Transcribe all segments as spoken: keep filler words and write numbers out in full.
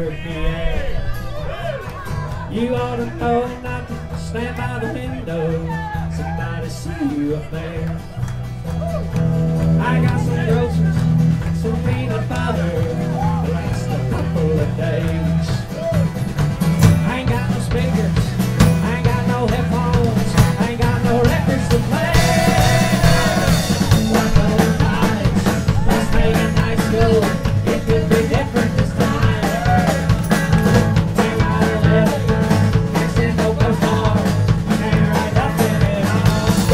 hurt me, yeah. You ought to know not to stand by the window. Somebody see you up there. I got some groceries, some peanut butter, last a couple of days. I ain't got no speakers, I ain't got no headphones, I ain't got no records to play. Like those nights, last night in high school, it could be different this time. Bang out eleven, next in no go far, I can't ride up in it all.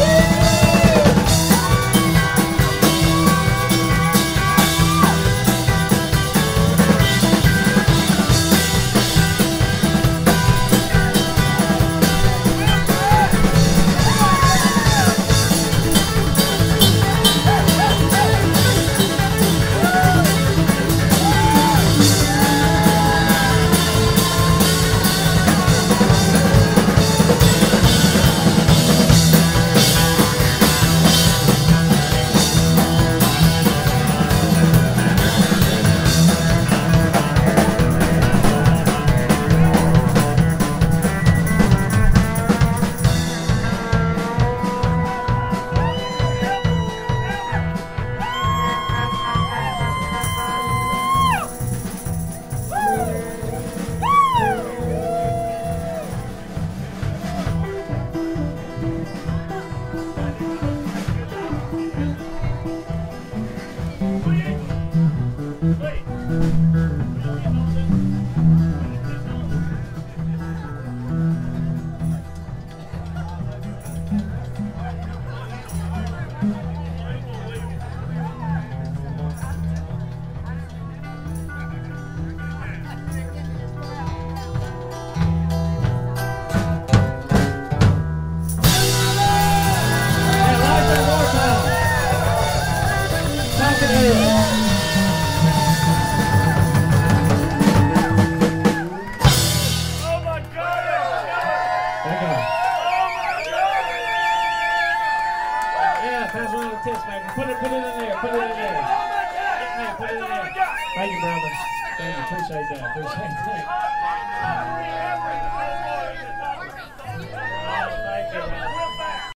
Thank you, brother. Thank you. Appreciate that. Appreciate that.